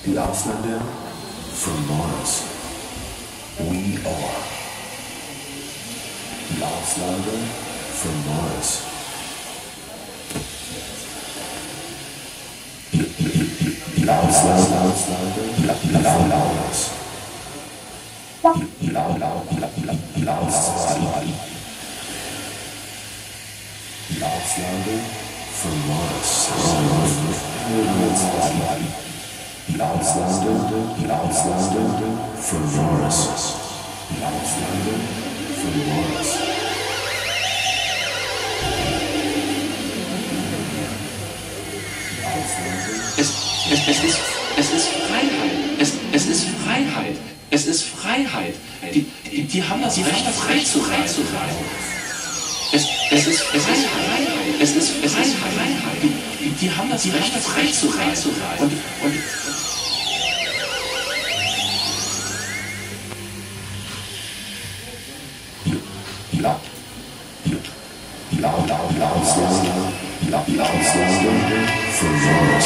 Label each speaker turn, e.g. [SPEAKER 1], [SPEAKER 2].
[SPEAKER 1] Die Ausländer from Mars. We are. Die Ausländer from Mars. Die Ausländer from Mars. Ausländer from Mars. Ausländer from Mars. Ausländer from Mars.
[SPEAKER 2] Es ist Freiheit. Es ist Freiheit. Es ist Freiheit. Die haben das Recht, frei zu reisen. Es ist Freiheit. Es ist Freiheit. Die haben das Recht, frei zu reisen. Und
[SPEAKER 1] from Mars.